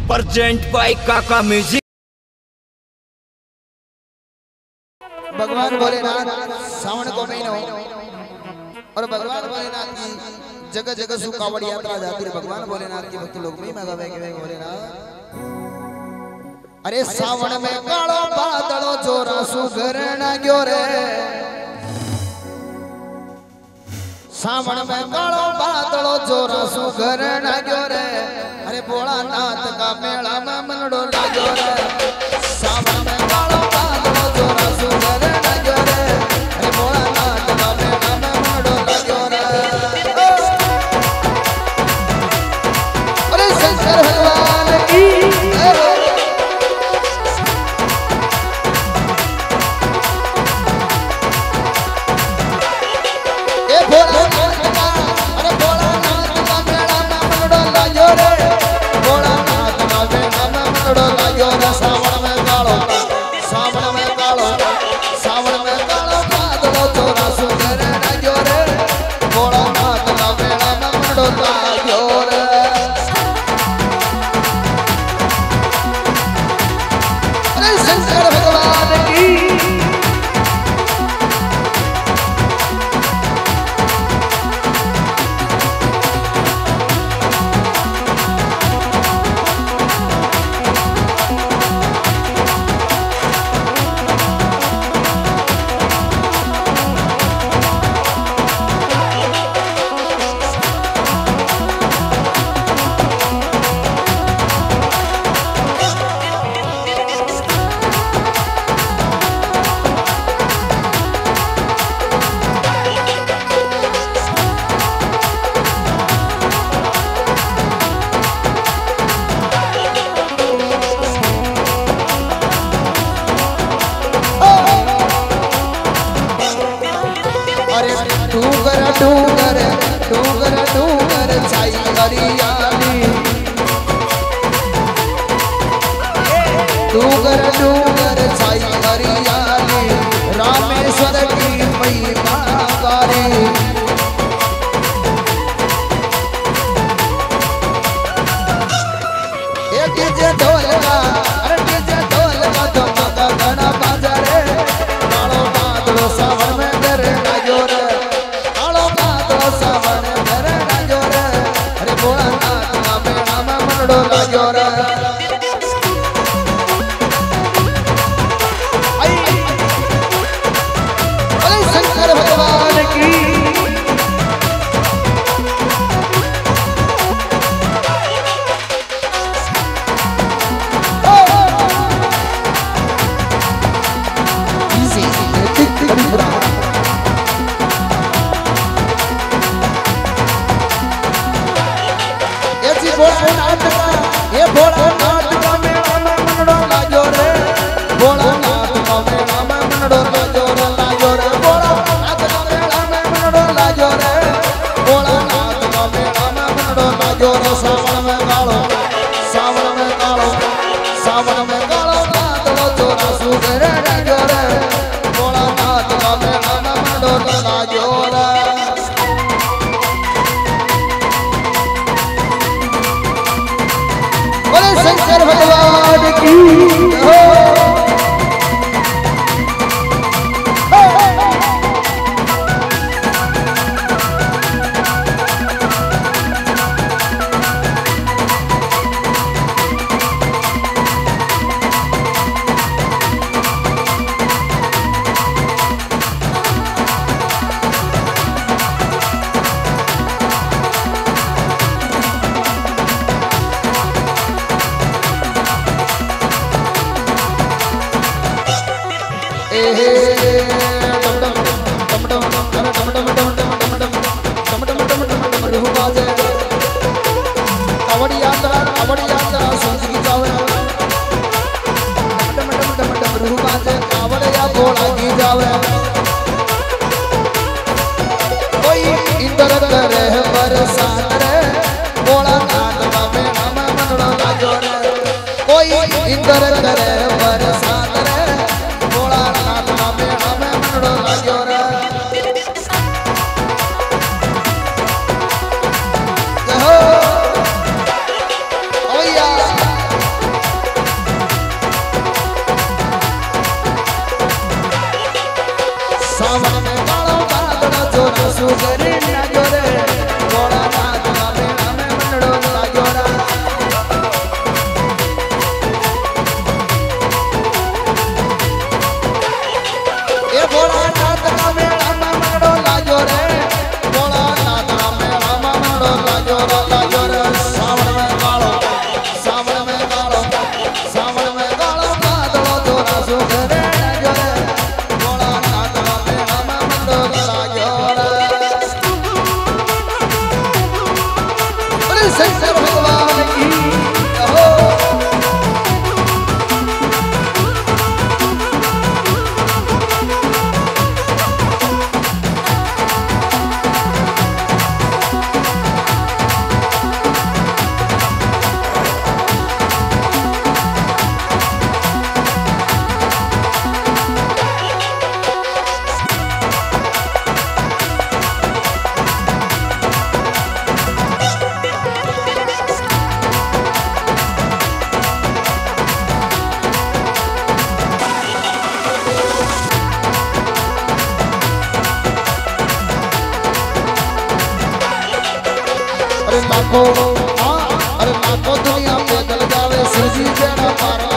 Present by काका music. भगवान भोलेनाथ सावन को महीना और भगवान भोलेनाथ की जगह जगह सु कावड़ यात्रा जाती है। भगवान भोलेनाथ की भक्त लोग में मगा के भोलेनाथ अरे सावन में कालो बादलो जोरा सु घर ना गयो रे। सावन में कालो बादलो जोरा सु घर ना गयो रे। अरे भोलानाथ का मेला में मनडो लागो रे। सावन में कालो बादलो जोरा सु घर ना गयो रे। अरे भोलानाथ का मेला में मनडो लागो रे। अरे शंकर भगवान की डूंगर डूंगर डूंगर छाई हरियाली। डूंगर डूंगर छाई हरियाली। रामेश्वर की महिमा गारी। एक डीजे ढोल का अरे डीजे ढोल का धमका गाना बाजा रे। कालो बादलो सावन में डर ना जोर। सावन घर ना जोर। अरे भोलानाथ का मेला में मनडो लागो रे। अरे शंकर भगवान की ये भोलानाथ का मेला में मनडो लागो रे। भोलानाथ का मेला में मनडो लागो रे। लागो रे भोलानाथ का मेला में मनडो लागो रे। भोलानाथ का मेला में मनडो लागो रे। सावन में कालो सावन में कालो सावन में कालो बादलो जोरा सु घर लागो रे। भोलानाथ का मेला में मनडो लागो रे। शंकर भगवान की कोई इंद्र करे बरसात रे। भोलानाथ का मेला में मनडो लागो रे। कोई इंद्र करे बरसात रे। भोलानाथ का मेला में मनडो लागो रे। ओ या रे लाजो रे सावन में कालो सावन में कालो सावन में कालो कादलो जोरा सुख रे लाजो रे भोला नाथ का मेला में मंडो लाजो रे अरे शंकर भगवान की हो लाखों दुनिया पैदल जावे शिव जी जेड़ा मारा